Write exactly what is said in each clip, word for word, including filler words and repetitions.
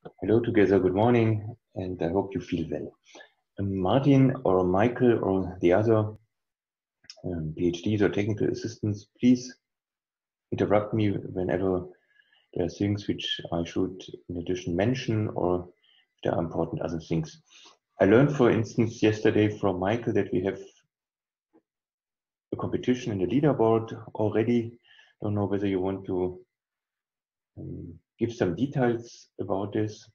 Hello together, good morning, and I hope you feel well. Um, Martin or Michael or the other um, PhDs or technical assistants, please interrupt me whenever there are things which I should in addition mention or if there are important other things. I learned, for instance, yesterday from Michael that we have a competition in the leaderboard already. Don't know whether you want to um, give some details about this.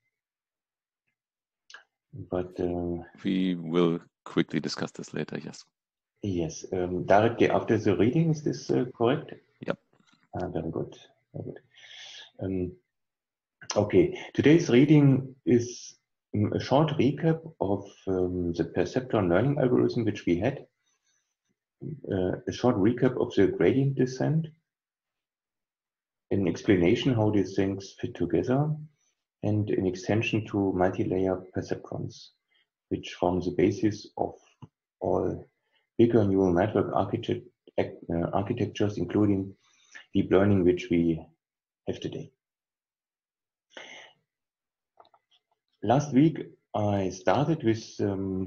But uh, we will quickly discuss this later, yes. Yes, um, directly after the reading, is this uh, correct? Yep. Ah, very good, very good. Um, okay, today's reading is um, a short recap of um, the perceptron learning algorithm which we had, uh, a short recap of the gradient descent, an explanation how these things fit together, and an extension to multi-layer perceptrons, which form the basis of all bigger neural network architect, uh, architectures, including deep learning, which we have today. Last week, I started with um,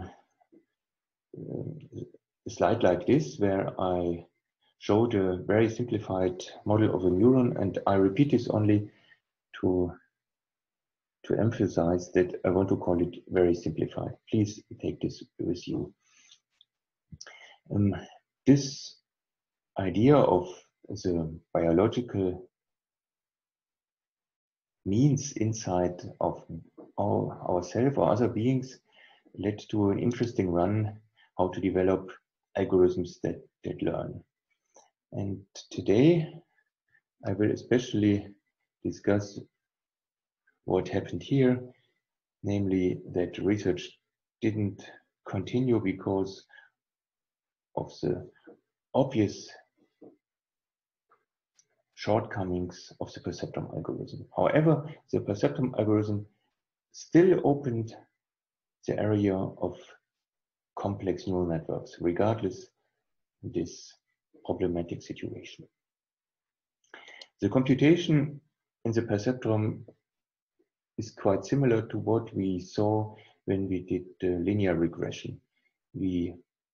a slide like this, where I showed a very simplified model of a neuron, and I repeat this only to, to emphasize that I want to call it very simplified. Please take this with you. Um, this idea of the biological means inside of our, ourselves or other beings led to an interesting run how to develop algorithms that, that learn. And today I will especially discuss what happened here, namely that research didn't continue because of the obvious shortcomings of the perceptron algorithm. However, the perceptron algorithm still opened the area of complex neural networks, regardless of this problematic situation. The computation in the perceptron is quite similar to what we saw when we did the linear regression. We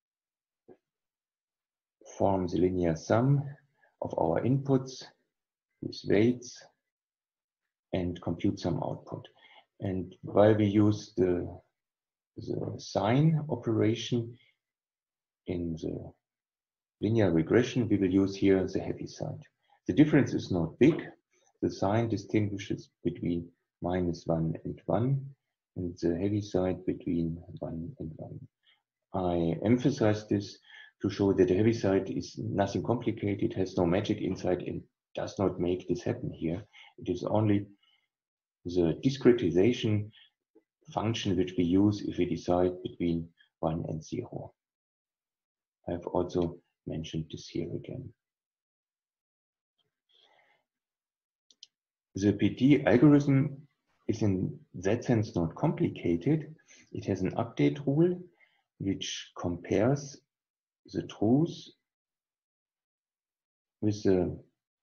form the linear sum of our inputs with weights and compute some output. And while we use the, the sign operation in the linear regression, we will use here the Heaviside. The difference is not big. The sign distinguishes between minus one and one, and the Heaviside between one and one. I emphasize this to show that the Heaviside is nothing complicated, has no magic inside, and does not make this happen here. It is only the discretization function which we use if we decide between one and zero. I've also mentioned this here again. The P T algorithm is in that sense not complicated. It has an update rule which compares the truth with the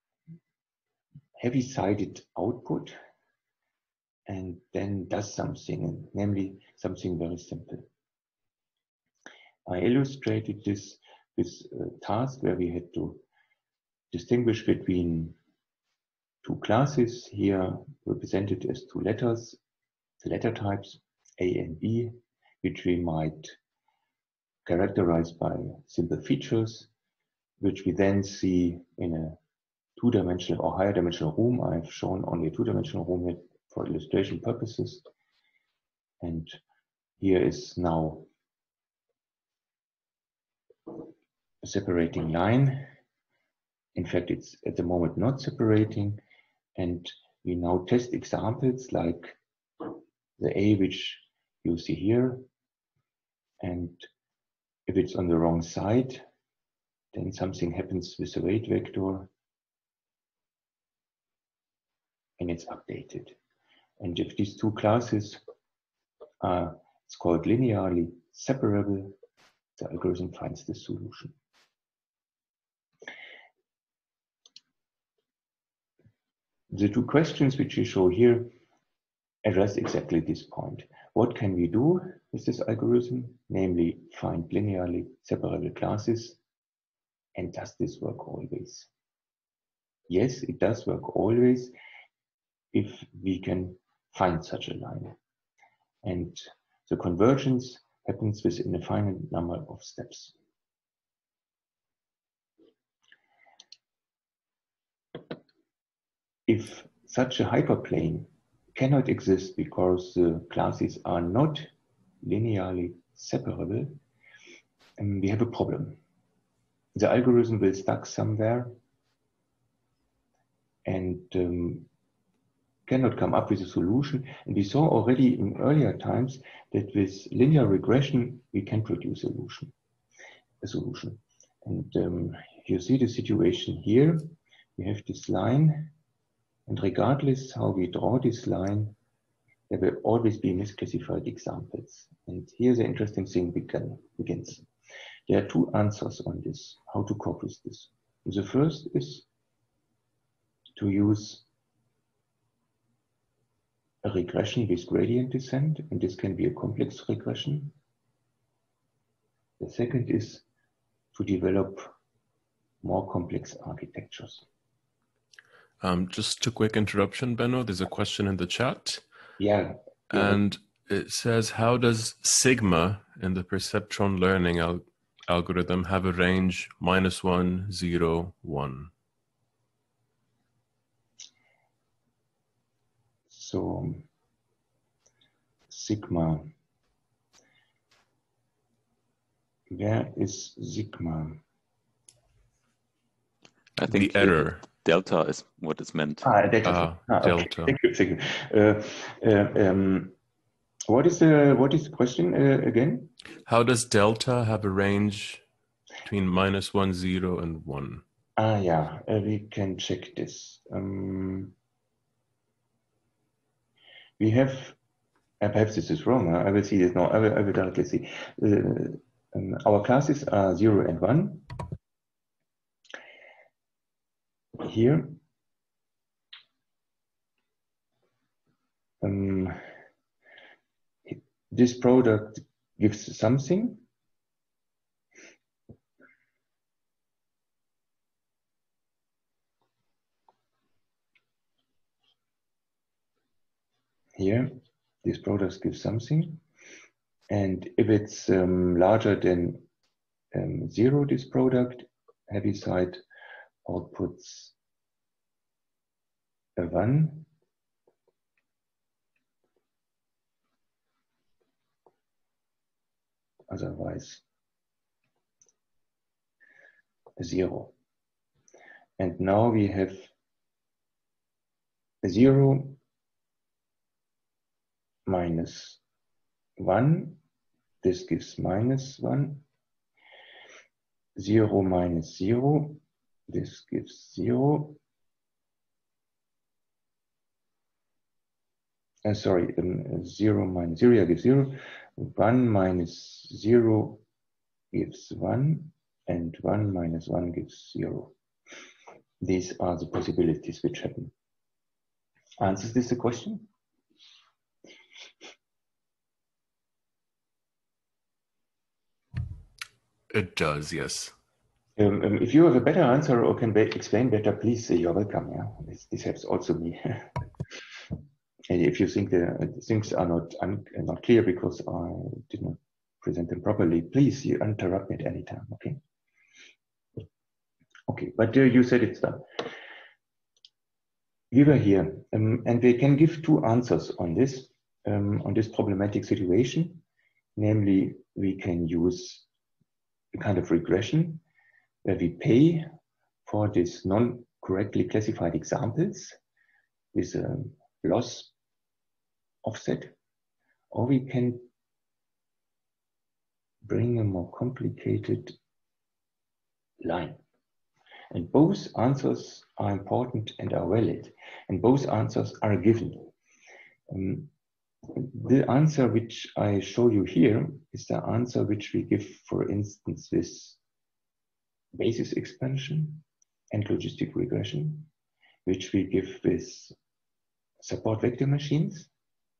heavy-sided output and then does something, namely something very simple. I illustrated this with a task where we had to distinguish between two classes, here represented as two letters, the letter types A and B, which we might characterize by simple features, which we then see in a two-dimensional or higher dimensional room. I've shown only a two-dimensional room here for illustration purposes. And here is now a separating line. In fact, it's at the moment not separating. And we now test examples like the A, which you see here. And if it's on the wrong side, then something happens with the weight vector and it's updated. And if these two classes are, it's called linearly separable, the algorithm finds the solution. The two questions which you show here address exactly this point. What can we do with this algorithm? Namely, find linearly separable classes. And does this work always? Yes, it does work always if we can find such a line. And the convergence happens within a finite number of steps. If such a hyperplane cannot exist because the classes are not linearly separable, um, we have a problem. The algorithm will stuck somewhere and um, cannot come up with a solution. And we saw already in earlier times that with linear regression, we can produce a solution. A solution. And um, you see the situation here. We have this line, and regardless how we draw this line, there will always be misclassified examples. And here the interesting thing begin, begins. There are two answers on this, how to cope with this. The first is to use a regression with gradient descent, and this can be a complex regression. The second is to develop more complex architectures. Um, just a quick interruption, Benno. There's a question in the chat. Yeah. yeah. And it says, how does sigma in the perceptron learning al algorithm have a range minus one, zero, one? So sigma, where is sigma? I think the error. Delta is what is meant. Ah, delta. Ah, ah, delta. Okay. Thank you. Thank you. Uh, uh, um, what is the what is the question uh, again? How does delta have a range between minus one, zero, and one? Ah, yeah. Uh, we can check this. Um, we have. Uh, perhaps this is wrong. Huh? I will see this. No, I will. I will directly see. Uh, um, our classes are zero and one. Here. Um, this product gives something. Here, this product gives something. And if it's um, larger than um, zero, this product, Heaviside outputs a one. Otherwise, a zero. And now we have a zero minus one. This gives minus one. Zero minus zero. This gives zero. Uh, sorry, um, zero minus zero gives zero. One minus zero gives one. And one minus one gives zero. These are the possibilities which happen. Answers this the question? It does, yes. Um, um, if you have a better answer or can be explain better, please, uh, you're welcome. Yeah, this, this helps also me. And if you think the, the things are not un, not clear because I did not present them properly, please you interrupt me at any time. Okay. Okay, but uh, you said it's done. We were here, um, and we can give two answers on this um, on this problematic situation. Namely, we can use a kind of regression where we pay for this non-correctly classified examples with a loss offset, or we can bring a more complicated line. And both answers are important and are valid, and both answers are given. Um, the answer which I show you here is the answer which we give, for instance, with basis expansion and logistic regression, which we give with support vector machines,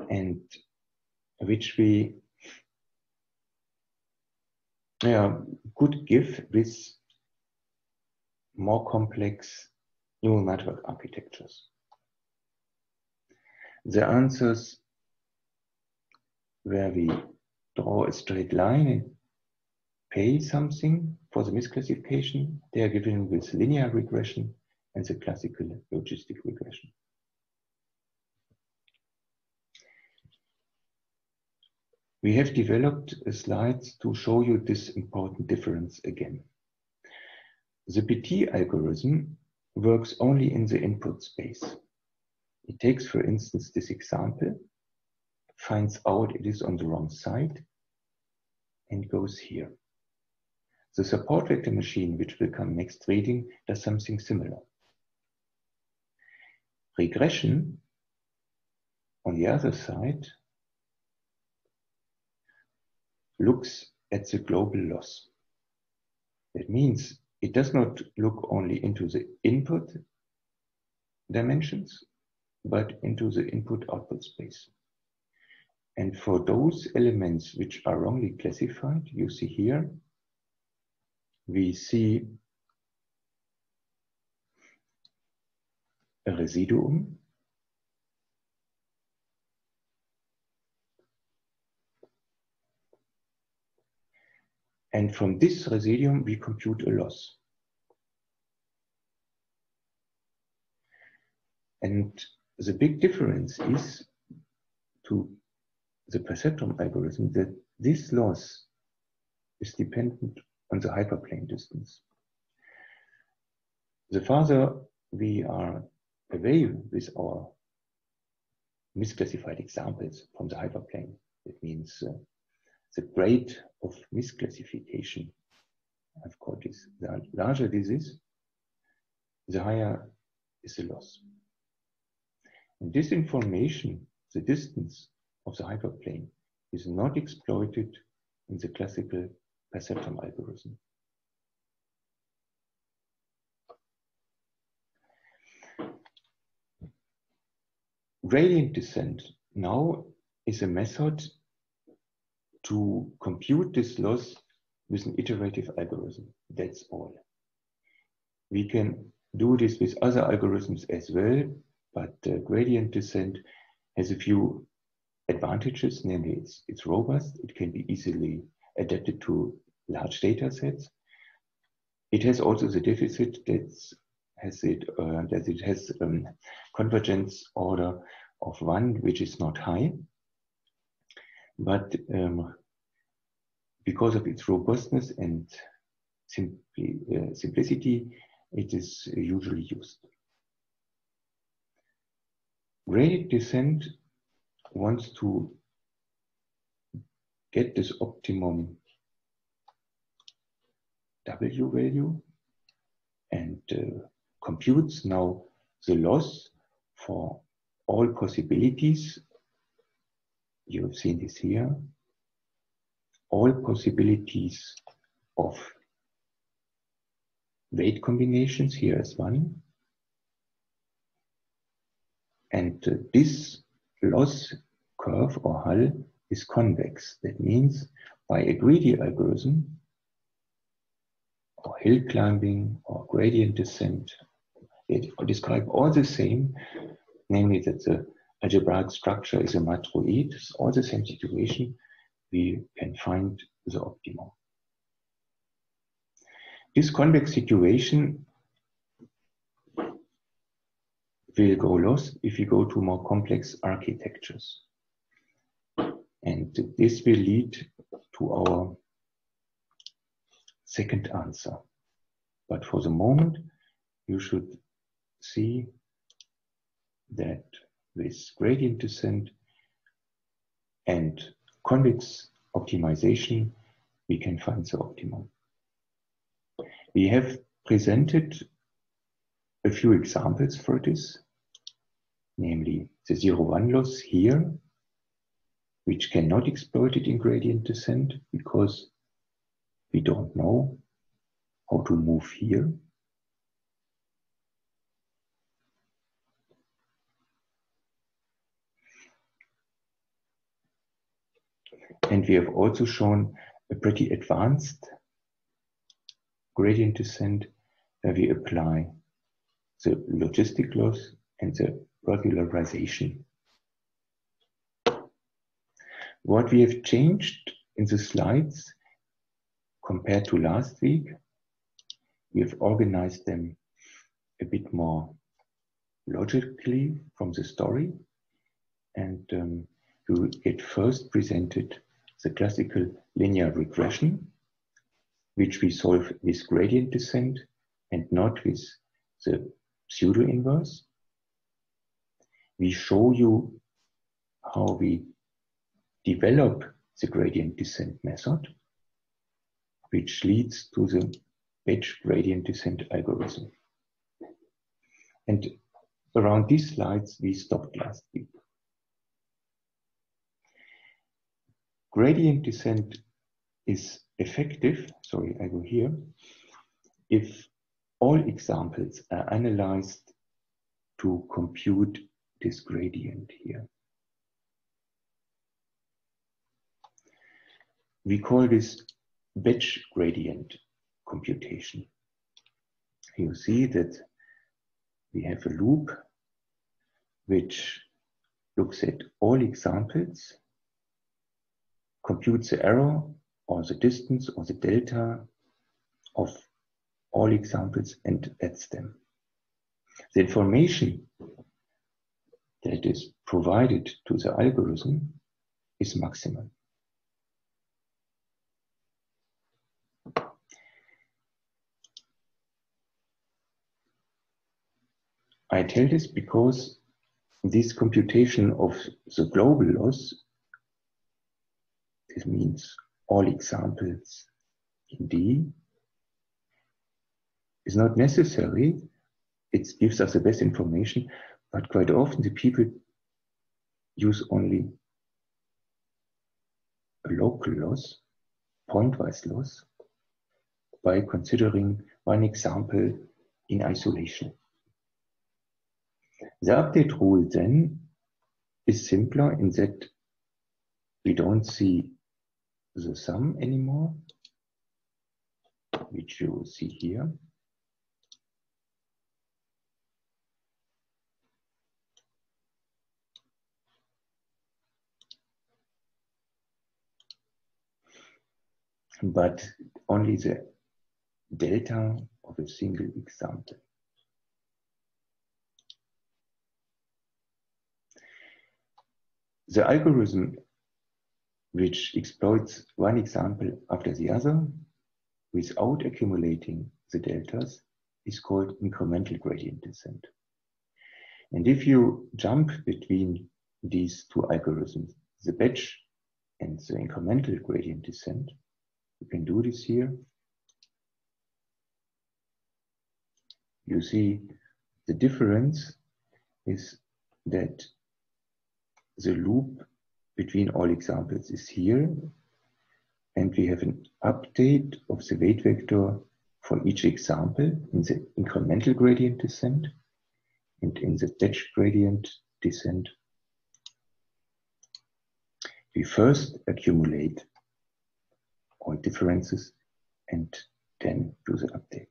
and which we yeah, could give with more complex neural network architectures. The answers where we draw a straight line and pay something for the misclassification, they are given with linear regression and the classical logistic regression. We have developed slides to show you this important difference again. The P T algorithm works only in the input space. It takes, for instance, this example, finds out it is on the wrong side, and goes here. The support vector machine, which will come next reading, does something similar. Regression, on the other side, looks at the global loss. That means it does not look only into the input dimensions, but into the input-output space. And for those elements which are wrongly classified, you see here, we see a residuum. And from this residuum, we compute a loss. And the big difference is to the perceptron algorithm that this loss is dependent on the hyperplane distance. The farther we are away with our misclassified examples from the hyperplane, that means uh, the grade of misclassification, I've called this, the larger this is, the higher is the loss. And this information, the distance of the hyperplane, is not exploited in the classical perceptron algorithm. Gradient descent now is a method to compute this loss with an iterative algorithm. That's all. We can do this with other algorithms as well, but uh, gradient descent has a few advantages, namely it's, it's robust, it can be easily adapted to large data sets. It has also the deficit that's, has it, uh, that it has um, convergence order of one, which is not high. But um, because of its robustness and simply, uh, simplicity, it is usually used. Gradient descent wants to get this optimum W value and uh, computes now the loss for all possibilities. You have seen this here. All possibilities of weight combinations, here is one. And uh, this loss curve or hull is convex. That means by a greedy algorithm, or hill climbing, or gradient descent, they describe all the same, namely that the algebraic structure is a matroid. It's all the same situation. We can find the optimum. This convex situation will go lost if we go to more complex architectures. And this will lead to our second answer. But for the moment, you should see that with gradient descent and convex optimization, we can find the optimum. We have presented a few examples for this, namely the zero one loss here, which cannot exploit it in gradient descent because we don't know how to move here. And we have also shown a pretty advanced gradient descent where we apply the logistic loss and the regularization. What we have changed in the slides compared to last week, we have organized them a bit more logically from the story, and um, we get first presented the classical linear regression, which we solve with gradient descent and not with the pseudo-inverse. We show you how we develop the gradient descent method, which leads to the batch gradient descent algorithm. And around these slides, we stopped last week. Gradient descent is effective, sorry, I go here, if all examples are analyzed to compute this gradient here. We call this batch gradient computation. You see that we have a loop which looks at all examples, computes the error or the distance or the delta of all examples and adds them. The information that is provided to the algorithm is maximal. I tell this because this computation of the global loss, this means all examples in D, is not necessary. It gives us the best information, but quite often the people use only a local loss, pointwise loss, by considering one example in isolation. The update rule then is simpler in that we don't see the sum anymore, which you see here. But only the delta of a single example. The algorithm which exploits one example after the other without accumulating the deltas is called incremental gradient descent. And if you jump between these two algorithms, the batch and the incremental gradient descent, you can do this here. You see the difference is that the loop between all examples is here, and we have an update of the weight vector for each example in the incremental gradient descent, and in the batch gradient descent we first accumulate all differences and then do the update.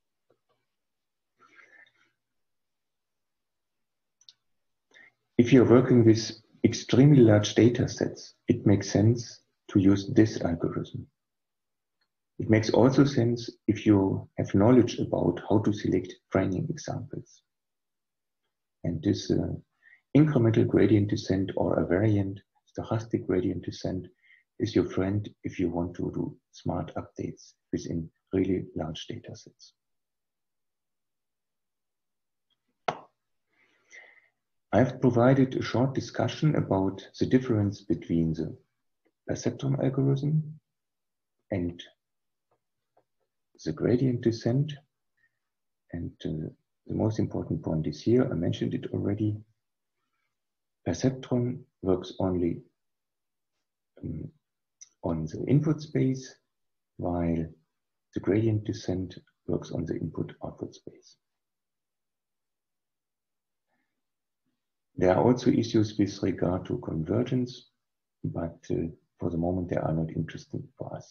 If you're working with extremely large data sets, it makes sense to use this algorithm. It makes also sense if you have knowledge about how to select training examples. And this uh, incremental gradient descent or a variant stochastic gradient descent is your friend if you want to do smart updates within really large data sets. I've provided a short discussion about the difference between the perceptron algorithm and the gradient descent. And uh, the most important point is here, I mentioned it already. Perceptron works only um, on the input space, while the gradient descent works on the input-output space. There are also issues with regard to convergence, but uh, for the moment they are not interesting for us.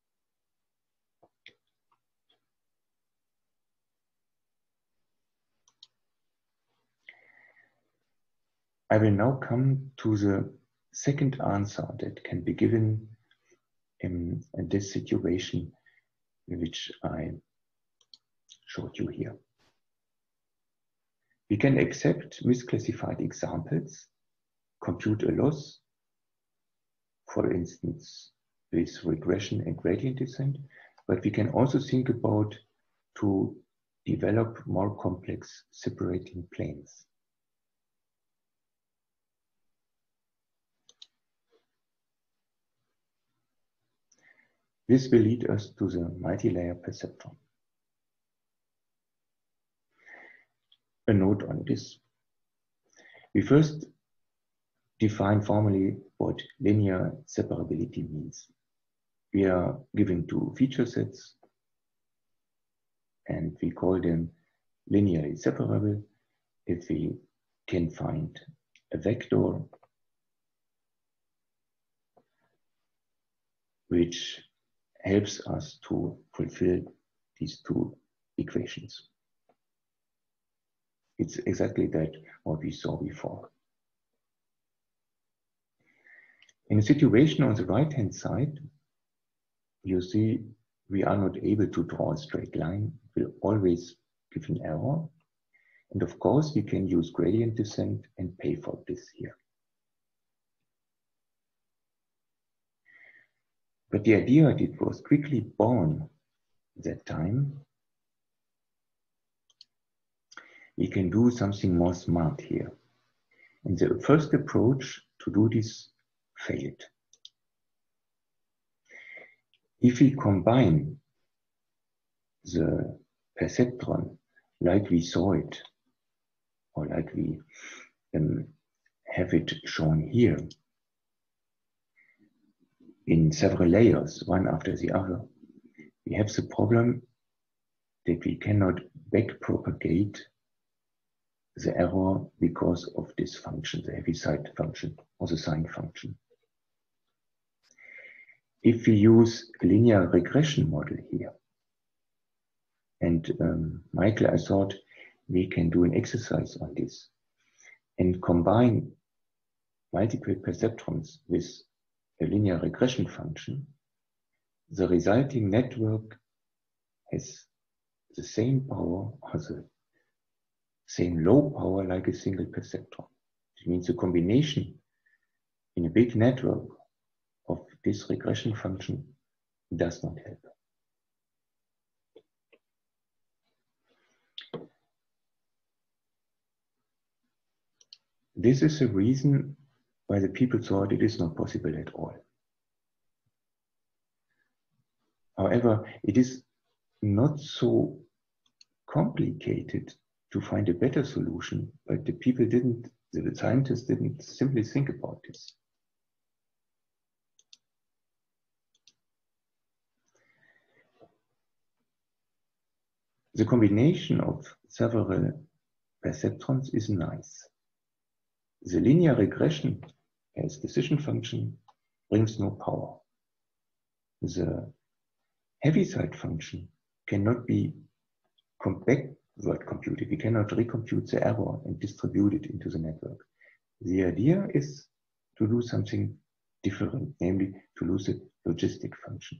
I will now come to the second answer that can be given in, in this situation which I showed you here. We can accept misclassified examples, compute a loss, for instance, with regression and gradient descent, but we can also think about to develop more complex separating planes. This will lead us to the multi-layer perceptron. A note on this. We first define formally what linear separability means. We are given two feature sets and we call them linearly separable if we can find a vector which helps us to fulfill these two equations. It's exactly that what we saw before. In a situation on the right-hand side, you see we are not able to draw a straight line. It will always give an error. And of course, we can use gradient descent and pay for this here. But the idea that was quickly born at that time, we can do something more smart here. And the first approach to do this failed. If we combine the perceptron like we saw it, or like we um, have it shown here, in several layers, one after the other, we have the problem that we cannot backpropagate the error because of this function, the Heaviside function or the sine function. If we use a linear regression model here, and um, Michael, I thought we can do an exercise on this and combine multiple perceptrons with a linear regression function, the resulting network has the same power, or the same low power like a single perceptron. It means the combination in a big network of this regression function does not help. This is the reason why the people thought it is not possible at all. However, it is not so complicated to find a better solution, but the people didn't, the scientists didn't simply think about this. The combination of several perceptrons is nice. The linear regression as decision function brings no power. The Heaviside function cannot be backward computed. We cannot recompute the error and distribute it into the network. The idea is to do something different, namely to use a logistic function.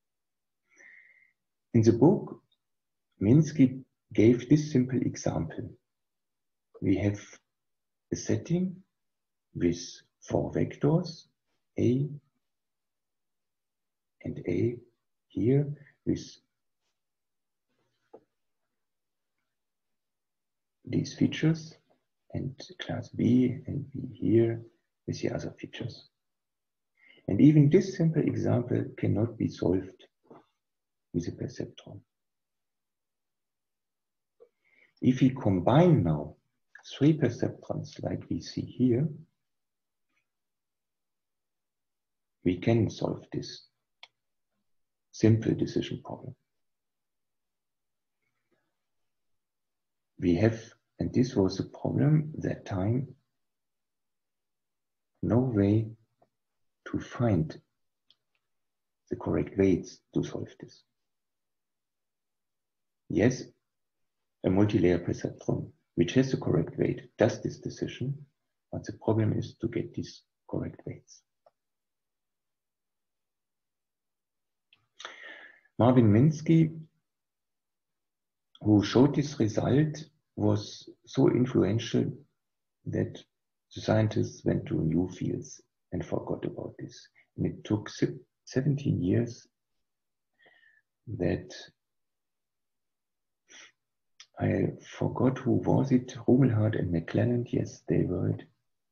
In the book, Minsky gave this simple example. We have a setting with four vectors, A and A here, with these features, and class B and B here with the other features. And even this simple example cannot be solved with a perceptron. If we combine now three perceptrons like we see here, we can solve this simple decision problem. We have, and this was the problem that time, no way to to find the correct weights to solve this. Yes, a multi-layer perceptron which has the correct weight does this decision, but the problem is to get these correct weights. Marvin Minsky, who showed this result, was so influential that the scientists went to new fields and forgot about this. And it took seventeen years that I forgot who was it, Rumelhart and McClelland, yes, they were it.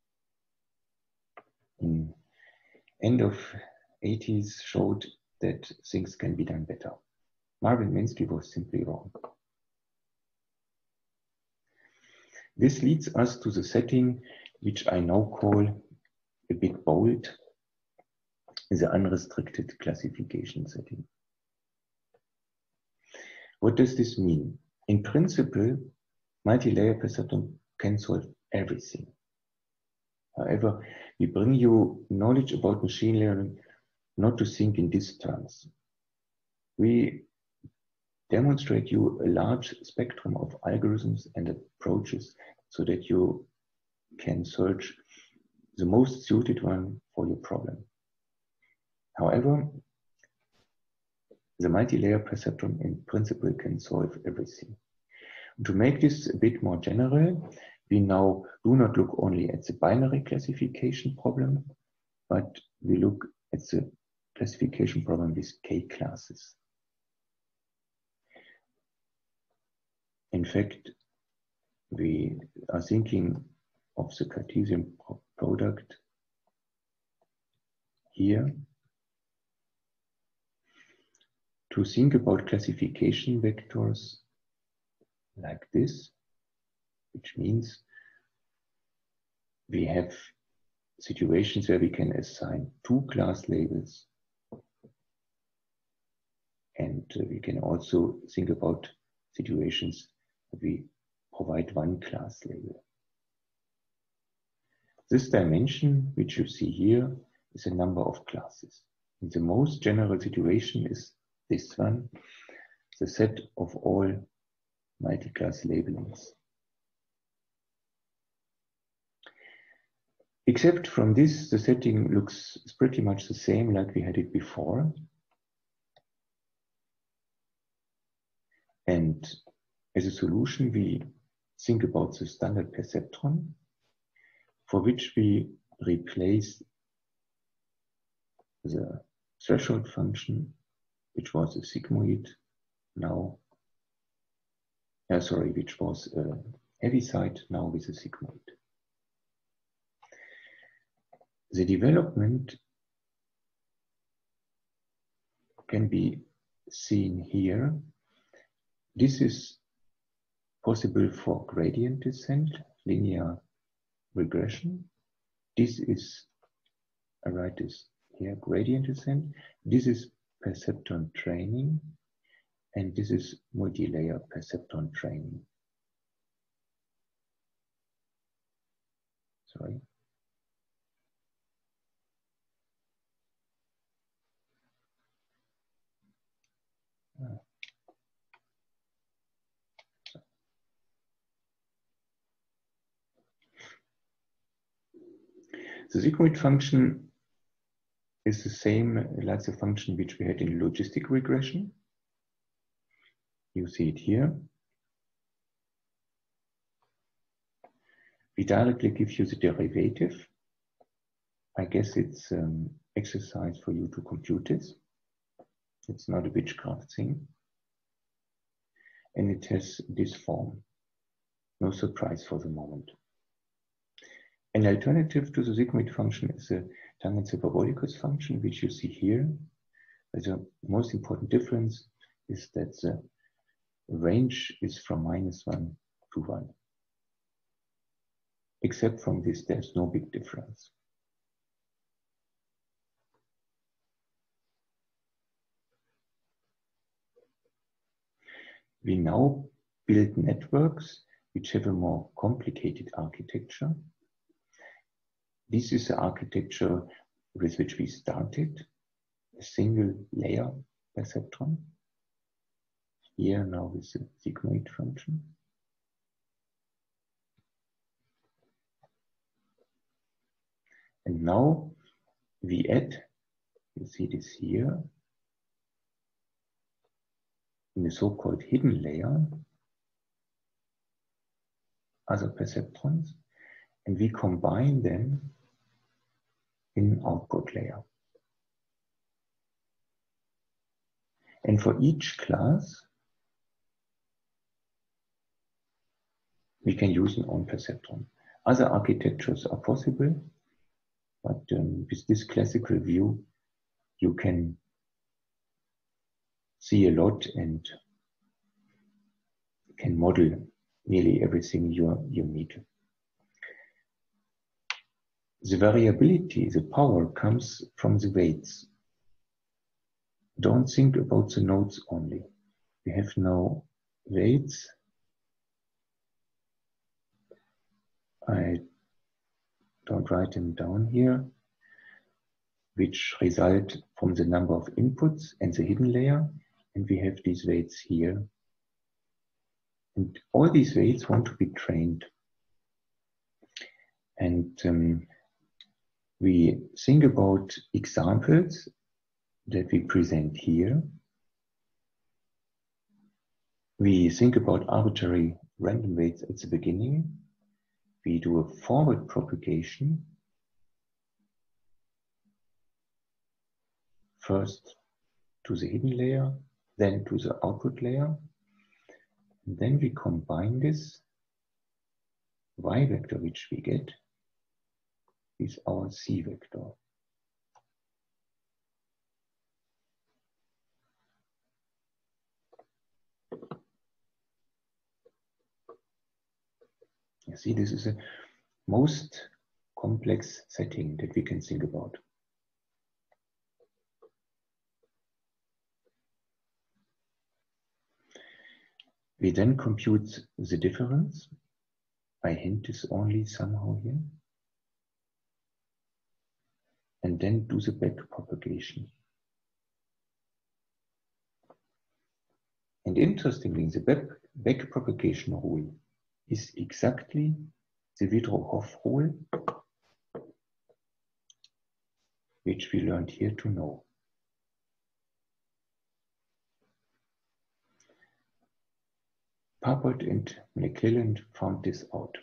In end of eighties showed that things can be done better. Marvin Minsky was simply wrong. This leads us to the setting which I now call a bit bold, the unrestricted classification setting. What does this mean? In principle, multi-layer perceptron can solve everything. However, we bring you knowledge about machine learning not to think in these terms. We demonstrate you a large spectrum of algorithms and approaches so that you can search the most suited one for your problem. However, the multi-layer perceptron in principle can solve everything. To make this a bit more general, we now do not look only at the binary classification problem, but we look at the classification problem with K-classes. In fact, we are thinking of the Cartesian product here to think about classification vectors like this, which means we have situations where we can assign two class labels, and we can also think about situations where we provide one class label. This dimension, which you see here, is a number of classes. And the most general situation is this one, the set of all multi-class labelings. Except from this, the setting looks pretty much the same like we had it before. And as a solution, we think about the standard perceptron, for which we replace the threshold function, which was a sigmoid, now, uh, sorry, which was a Heaviside, now with a sigmoid. The development can be seen here. This is possible for gradient descent, linear regression. This is, I write this here, gradient descent. This is perceptron training, and this is multi-layer perceptron training. Sorry. The sigmoid function is the same like the function which we had in logistic regression. You see it here. We directly give you the derivative. I guess it's an exercise for you to compute this. It's not a witchcraft thing. And it has this form. No surprise for the moment. An alternative to the sigmoid function is the tangent-hyperbolicus function, which you see here. The most important difference is that the range is from minus one to one. Except from this, there's no big difference. We now build networks which have a more complicated architecture. This is the architecture with which we started, a single layer perceptron. Here now with the sigmoid function. And now we add, you see this here, in the so-called hidden layer, other perceptrons, and we combine them in output layer. And for each class, we can use an own perceptron. Other architectures are possible, but um, with this classical view, you can see a lot and can model nearly everything you, you need. The variability, the power comes from the weights. Don't think about the nodes only. We have now weights. I don't write them down here, which result from the number of inputs and the hidden layer. And we have these weights here. And all these weights want to be trained. And um, we think about examples that we present here. We think about arbitrary random weights at the beginning. We do a forward propagation. First to the hidden layer, then to the output layer. And then we combine this y vector which we get with our c vector. You see, this is the most complex setting that we can think about. We then compute the difference. I hint this only somehow here. And then do the back propagation. And interestingly, the back, back propagation rule is exactly the Wiedrow-Hoff rule, which we learned here to know. Papert and McClelland found this out.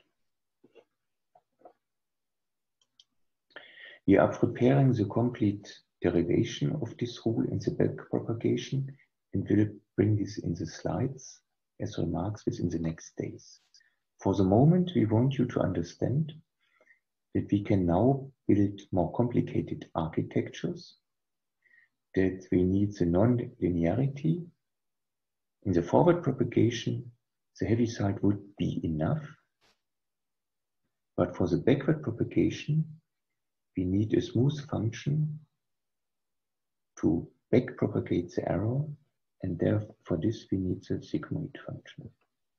We are preparing the complete derivation of this rule in the back propagation and will bring this in the slides as remarks within the next days. For the moment, we want you to understand that we can now build more complicated architectures, that we need the non-linearity. In the forward propagation, the Heaviside would be enough, but for the backward propagation, we need a smooth function to back propagate the error, and therefore for this we need the sigmoid function.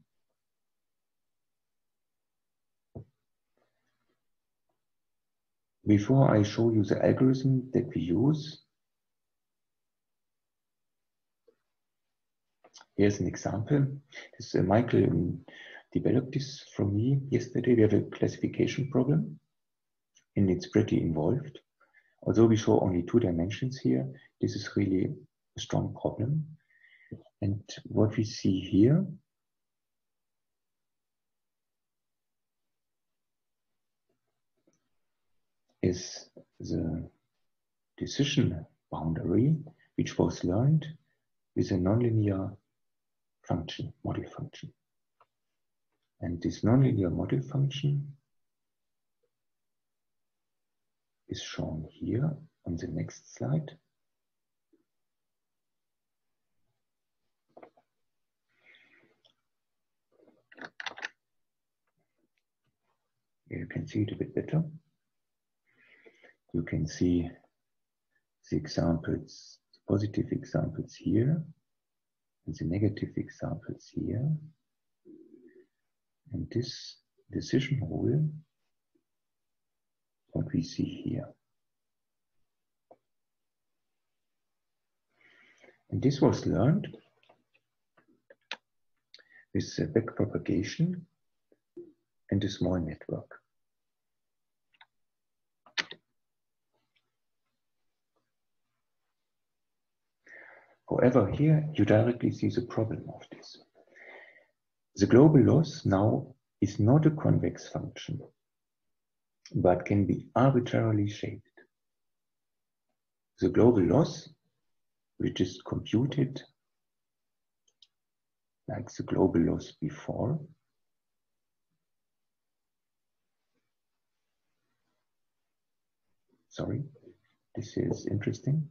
Before I show you the algorithm that we use, here's an example. This, uh, Michael um, developed this from me yesterday. We have a classification problem, and it's pretty involved. Although we show only two dimensions here, this is really a strong problem. And what we see here is the decision boundary, which was learned with a nonlinear function, model function. And this nonlinear model function is shown here on the next slide. Here you can see it a bit better. You can see the examples, the positive examples here, and the negative examples here. And this decision rule, what we see here. And this was learned with uh, backpropagation and a small network. However, here you directly see the problem of this. The global loss now is not a convex function, but can be arbitrarily shaped. The global loss, which is computed like the global loss before, sorry, this is interesting.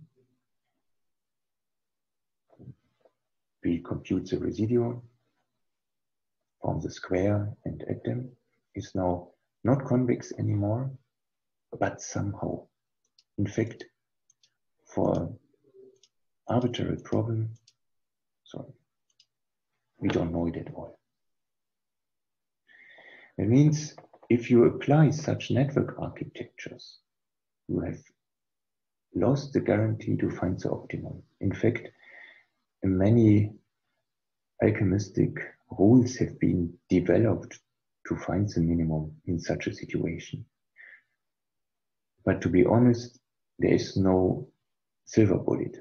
We compute the residuum, form the square and add them, is now not convex anymore, but somehow. In fact, for arbitrary problem, sorry, we don't know it at all. It means if you apply such network architectures, you have lost the guarantee to find the optimum. In fact, many alchemistic rules have been developed to find the minimum in such a situation. But to be honest, there is no silver bullet.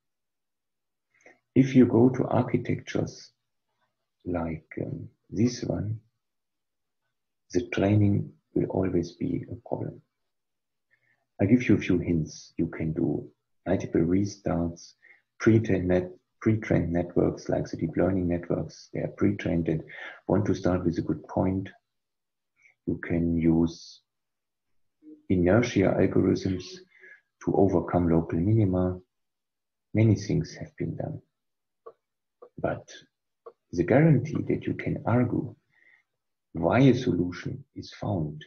If you go to architectures like um, this one, the training will always be a problem. I'll give you a few hints. You can do multiple restarts, pre-trained net, pre-trained networks like the deep learning networks. They are pre-trained and want to start with a good point. You can use inertia algorithms to overcome local minima. Many things have been done. But the guarantee that you can argue why a solution is found,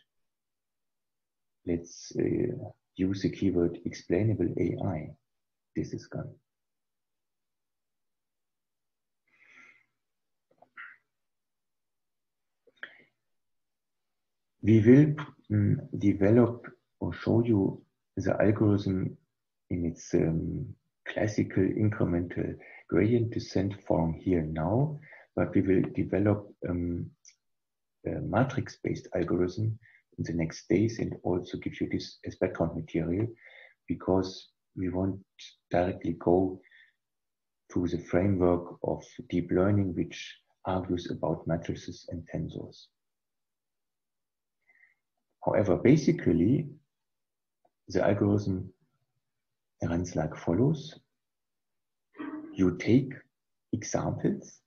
let's uh, use the keyword explainable A I, this is gone. We will um, develop or show you the algorithm in its um, classical incremental gradient descent form here now, but we will develop um, a matrix-based algorithm in the next days and also give you this as background material, because we won't directly go to the framework of deep learning, which argues about matrices and tensors. However, basically, the algorithm runs like follows. You take examples,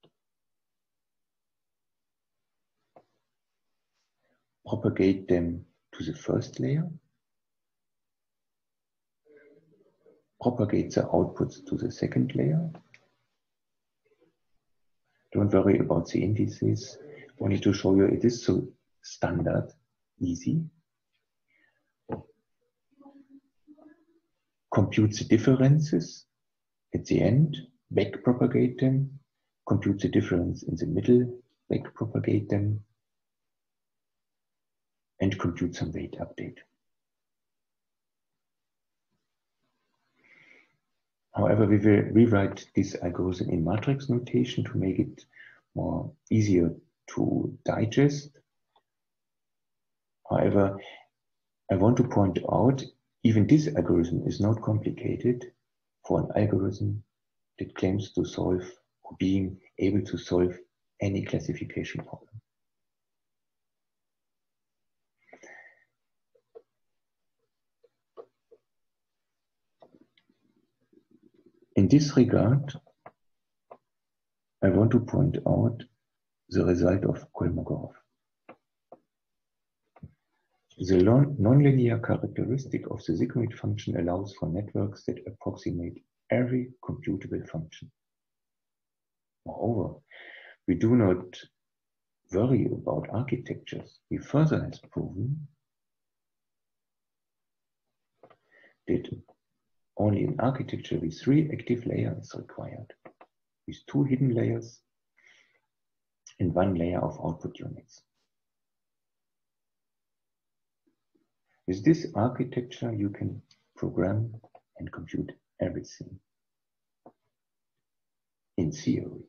propagate them to the first layer, propagate the outputs to the second layer. Don't worry about the indices. Only to show you it is so standard, easy. Compute the differences at the end, back propagate them, compute the difference in the middle, back propagate them, and compute some weight update. However, we will rewrite this algorithm in matrix notation to make it more easier to digest. However, I want to point out, even this algorithm is not complicated for an algorithm that claims to solve or being able to solve any classification problem. In this regard, I want to point out the result of Kolmogorov. The nonlinear characteristic of the sigmoid function allows for networks that approximate every computable function. Moreover, we do not worry about architectures. He further has proven that only an architecture with three active layers is required, with two hidden layers and one layer of output units. With this architecture, you can program and compute everything. in theory.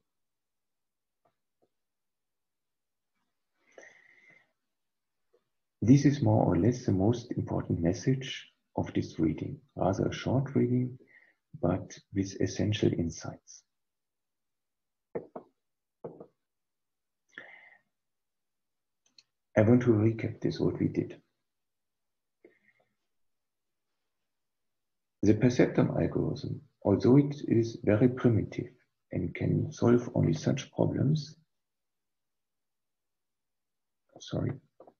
This is more or less the most important message of this reading. Rather a short reading, but with essential insights. I want to recap this, what we did. The perceptron algorithm, although it is very primitive and can solve only such problems, sorry,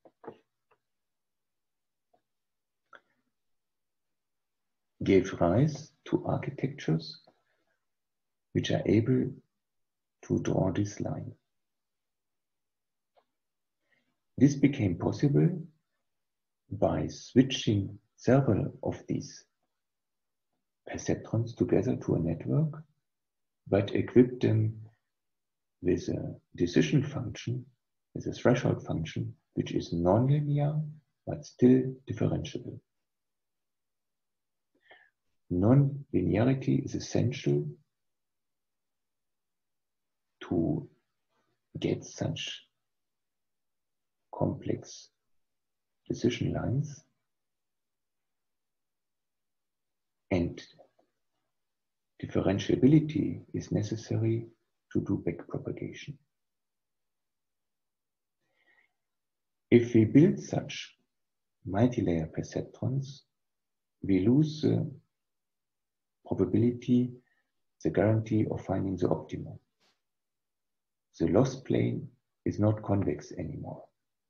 gave rise to architectures which are able to draw this line. This became possible by switching several of these perceptrons together to a network, but equipped them with a decision function, with a threshold function, which is nonlinear, but still differentiable. Non-linearity is essential to get such complex decision lines, and differentiability is necessary to do backpropagation. If we build such multi-layer perceptrons, we lose the probability, the guarantee of finding the optimum. The loss plane is not convex anymore.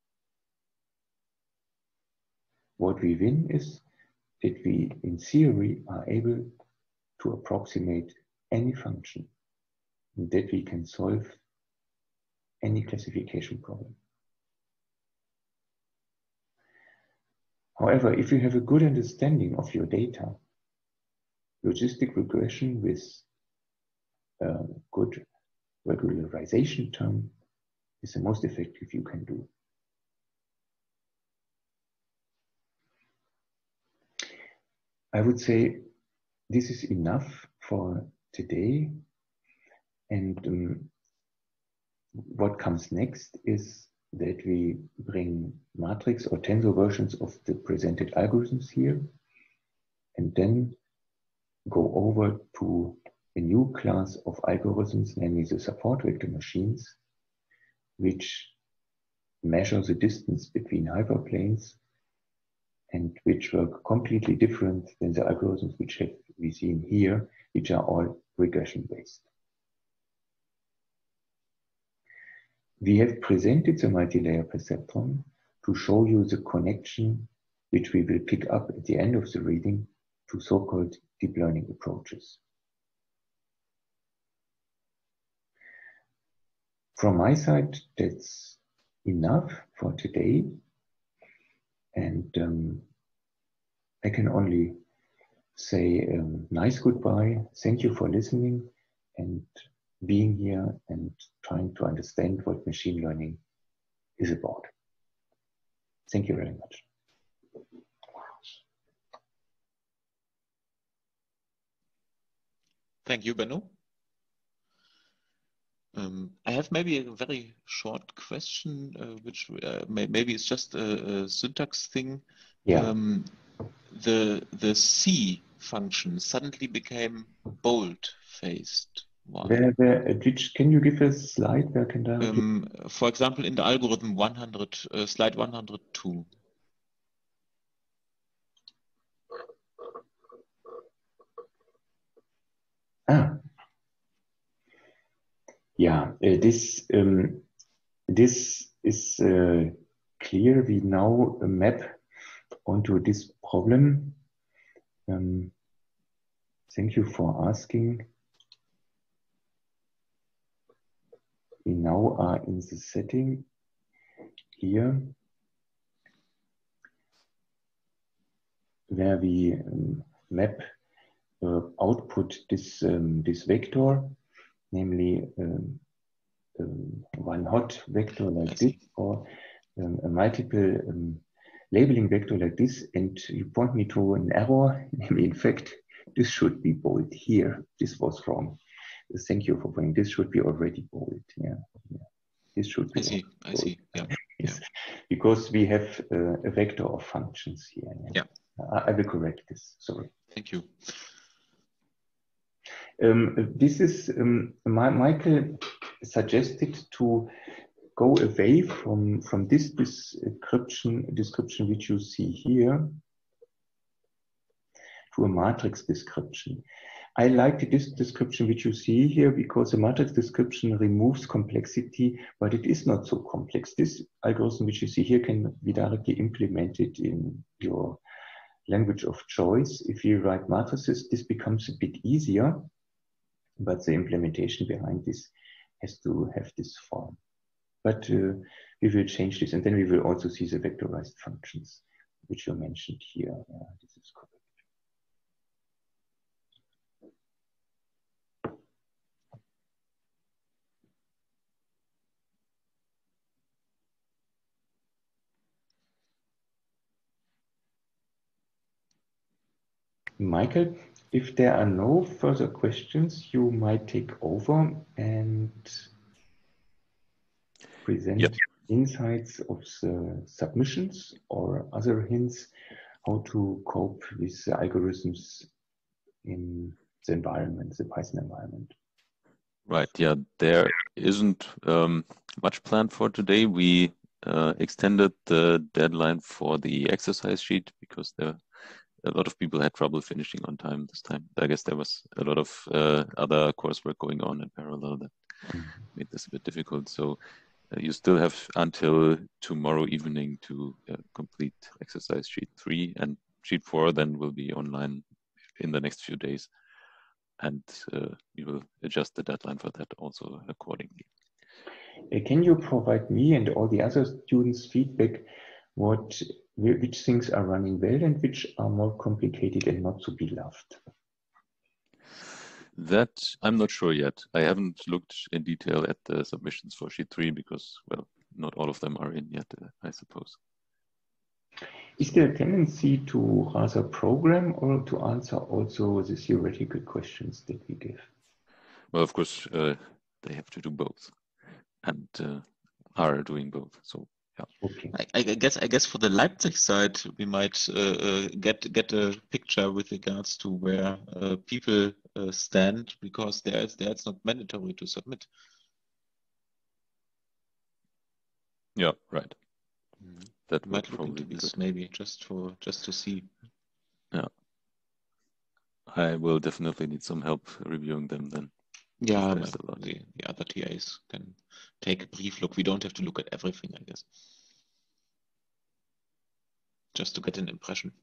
What we win is that we, in theory, are able to approximate any function, and that we can solve any classification problem. However, if you have a good understanding of your data, logistic regression with a good regularization term is the most effective you can do. I would say this is enough for today, and um, what comes next is that we bring matrix or tensor versions of the presented algorithms here, and then go over to a new class of algorithms, namely the support vector machines, which measure the distance between hyperplanes and which work completely different than the algorithms which have we seen here, which are all regression based. We have presented the multi-layer perceptron to show you the connection which we will pick up at the end of the reading to so-called deep learning approaches. From my side, that's enough for today. And um, I can only say um, nice goodbye. Thank you for listening and being here and trying to understand what machine learning is about. Thank you very much. Thank you, Benno. Um, I have maybe a very short question, uh, which uh, may, maybe it's just a, a syntax thing. Yeah. Um, the the C function suddenly became bold-faced. Why? Where, where, at which, can you give a slide? Where can I? Um, for example, in the algorithm one hundred, uh, slide one hundred two. Ah. Yeah, uh, this um, this is uh, clear. We now map onto this problem. Um, thank you for asking. We now are in the setting here where we um, map uh, output this um, this vector, namely um, um, one hot vector like this, or um, a multiple um, labeling vector like this, and you point me to an error. In fact, this should be bold here. This was wrong. thank you for pointing. This should be already bold. Yeah, yeah. This should be. I see. I see. Yeah. Yes. Yeah. Because we have uh, a vector of functions here. Yeah. Yeah. I, I will correct this. Sorry. Thank you. Um, this is um, my, Michael suggested to go away from from this description description which you see here to a matrix description. I like this description which you see here because the matrix description removes complexity, but it is not so complex. This algorithm which you see here can be directly implemented in your language of choice. If you write matrices, this becomes a bit easier, but the implementation behind this has to have this form. But uh, we will change this, and then we will also see the vectorized functions, which you mentioned here. Yeah, this is correct. Michael, if there are no further questions, you might take over and present Yep. insights of the submissions or other hints how to cope with the algorithms in the environment, the Python environment. Right. Yeah, there isn't um, much planned for today. We uh, extended the deadline for the exercise sheet because there a lot of people had trouble finishing on time this time. I guess there was a lot of uh, other coursework going on in parallel that Mhm. made this a bit difficult. So uh, you still have until tomorrow evening to uh, complete exercise sheet three, and sheet four then will be online in the next few days. And uh, we will adjust the deadline for that also accordingly. Uh, Can you provide me and all the other students feedback what which things are running well and which are more complicated and not so beloved? That I'm not sure yet. I haven't looked in detail at the submissions for sheet three because, well, not all of them are in yet, uh, I suppose. Is there a tendency to rather program or to answer also the theoretical questions that we give? Well, of course, uh, they have to do both and uh, are doing both. So, yeah. Okay. I, I guess I guess for the Leipzig side, we might uh, uh, get get a picture with regards to where uh, people uh, stand, because there is there it's not mandatory to submit. Yeah, right. Mhm. That We would might look probably into be this good. maybe just for just to see. Yeah. I will definitely need some help reviewing them then. Yeah, There's but a lot. the, the other T As can take a brief look. We don't have to look at everything, I guess. Just to get an impression.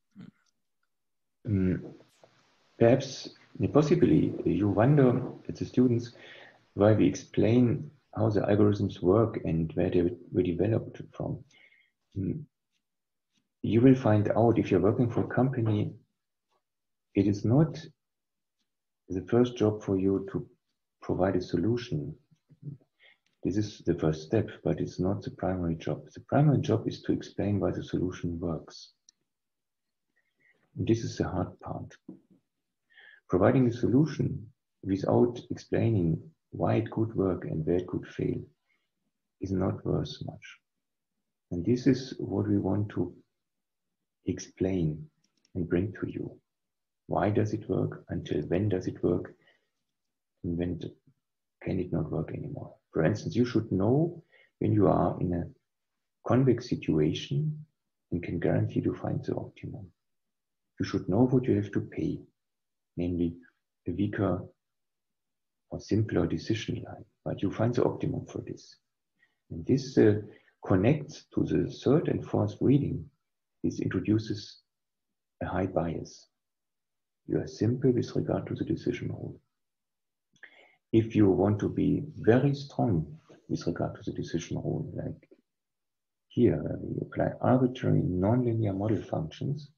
Um, perhaps, possibly, you wonder at the students why we explain how the algorithms work and where they were developed from. Mm, You will find out if you're working for a company, it is not the first job for you to provide a solution. This is the first step, but it's not the primary job. The primary job is to explain why the solution works. And this is the hard part. Providing a solution without explaining why it could work and where it could fail is not worth much. And this is what we want to explain and bring to you. Why does it work? Until when does it work? And when can it not work anymore? For instance, you should know when you are in a convex situation and can guarantee to find the optimum. You should know what you have to pay, namely a weaker or simpler decision line, but you find the optimum for this. And this uh, connects to the third and fourth reading. This introduces a high bias. You are simple with regard to the decision rule. If you want to be very strong with regard to the decision rule, like here, we apply arbitrary nonlinear model functions.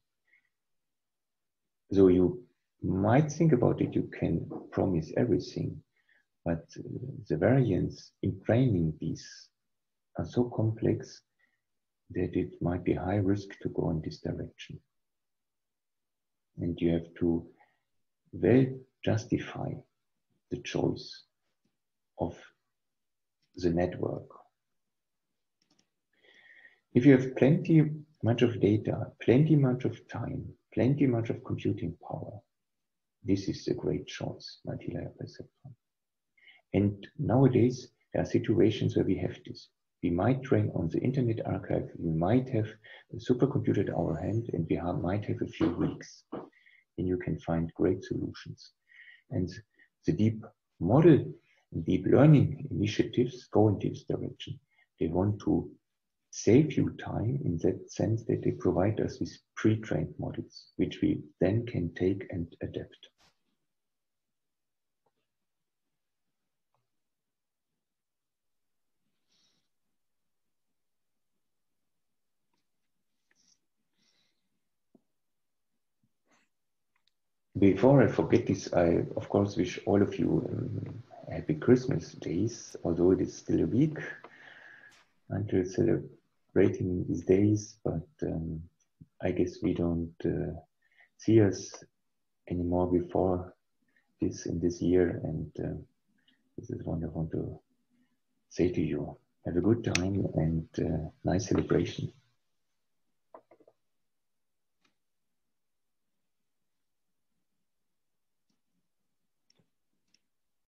So you might think about it, you can promise everything, but uh, the variance in training these are so complex that it might be high risk to go in this direction. And you have to well justify the choice of the network. If you have plenty much of data, plenty much of time, plenty much of computing power, this is a great choice, multi-layer perceptron. And nowadays, there are situations where we have this. We might train on the Internet Archive, we might have a supercomputer at our hand, and we have, might have a few weeks. And you can find great solutions. And the deep model, deep learning initiatives go in this direction. They want to save you time in that sense that they provide us with pre-trained models, which we then can take and adapt. Before I forget this, I of course wish all of you um, happy Christmas days, although it is still a week until celebrating these days, but um, I guess we don't uh, see us anymore before this in this year, and uh, this is what I want to say to you. Have a good time and uh, nice celebration.